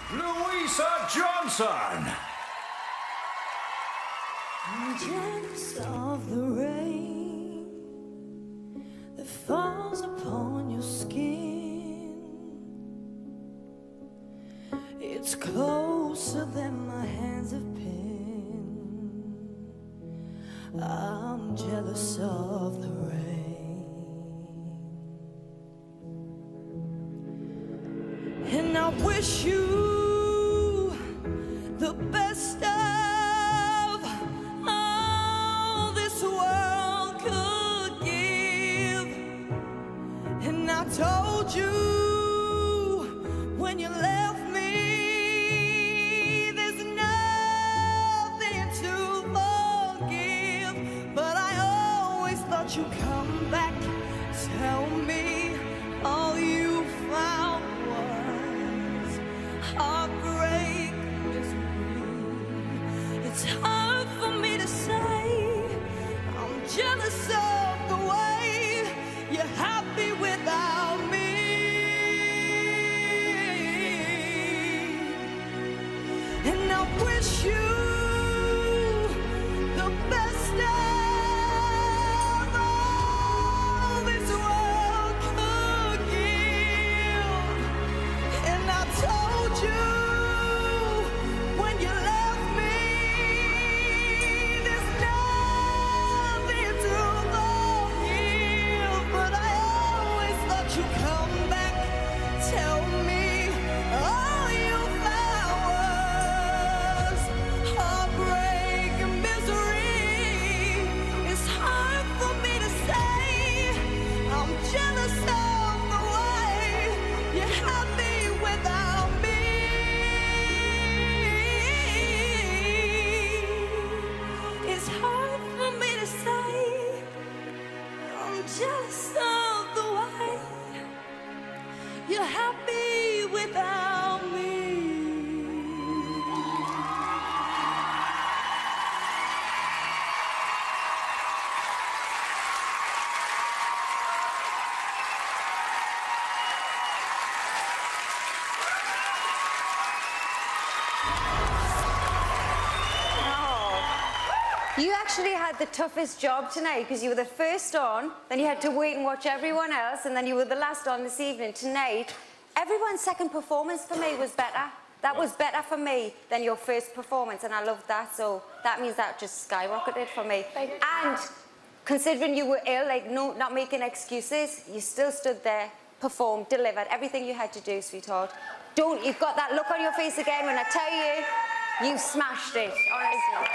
Louisa Johnson. I'm jealous of the rain that falls upon your skin. It's closer than my hands have been. I'm jealous of the rain. And I wish you the best of all this world could give. And I told you when you left me, there's nothing to forgive. But I always thought you'd come back, tell me all you found was heartbreak, misery. It's hard for me to say I'm jealous of the way you're happy without me. And I wish you the best of all this world could give. And I told you when you left me, there's nothing to forgive. But I always thought you'd come back, tell me all you found was heartbreak and misery. It's hard for me to say I'm jealous of the way you're happy without me. It's hard for me to say I'm jealous of the way you're happy without me. You actually had the toughest job tonight because you were the first on, then you had to wait and watch everyone else, and then you were the last on this evening. Tonight, everyone's second performance for me was better. That was better for me than your first performance, and I loved that, so that means that just skyrocketed for me. And considering you were ill, like, no, not making excuses, you still stood there, performed, delivered everything you had to do, sweetheart. You've got that look on your face again when I tell you, you smashed it, honestly.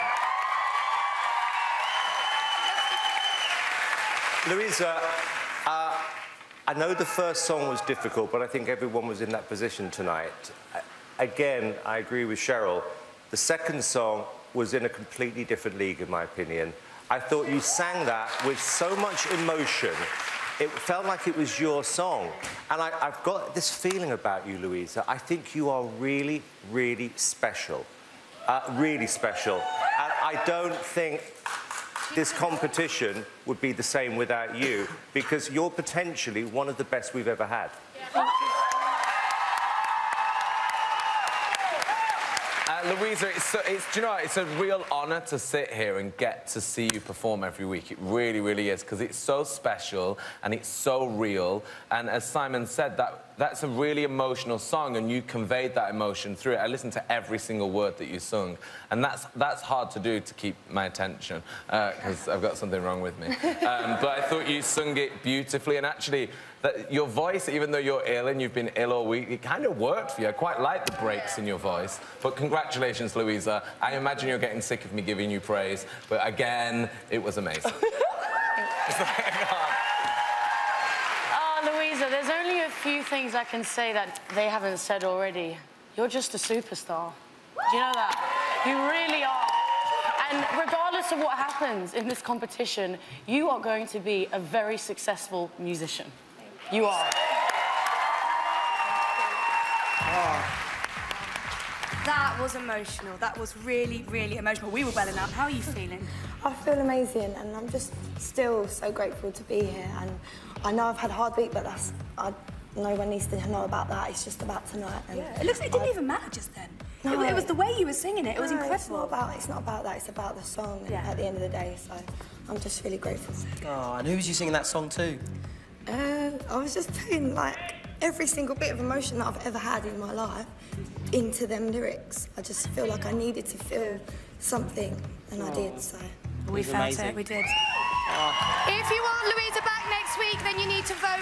Louisa, I know the first song was difficult, but I think everyone was in that position tonight. Again, I agree with Cheryl. The second song was in a completely different league, in my opinion. I thought you sang that with so much emotion. It felt like it was your song. And I've got this feeling about you, Louisa. I think you are really, really special. Really special. And I don't think this competition would be the same without you, because you're potentially one of the best we've ever had. Louisa, do you know what? It's a real honour to sit here and get to see you perform every week. It really, really is, because it's so special and it's so real. And as Simon said, that's a really emotional song, and you conveyed that emotion through it. I listened to every single word that you sung, and that's hard to do, to keep my attention, because I've got something wrong with me. But I thought you sung it beautifully, and actually, your voice, even though you're ill and you've been ill all week, it kind of worked for you. I quite like the breaks in your voice. But congratulations, Louisa. I imagine you're getting sick of me giving you praise, but again, it was amazing. Louisa, there's only a few things I can say that they haven't said already. You're just a superstar. Do you know that? You really are. And regardless of what happens in this competition, you are going to be a very successful musician. You are. That was emotional. That was really, really emotional. We were well enough. How are you feeling? I feel amazing, and I'm just still so grateful to be here. And I know I've had a hard week, but no one needs to know about that. It's just about tonight. And Yeah. It looks like it didn't even matter just then. No. It was the way you were singing it. It was No, incredible. It's not about that. It's about the song Yeah. at the end of the day. So I'm just really grateful. Oh, and who was you singing that song to? I was just putting like every single bit of emotion that I've ever had in my life into them lyrics. I just feel like I needed to feel something, and I did. So We felt amazing. it. We did. If you want Louisa back next week, then you need to vote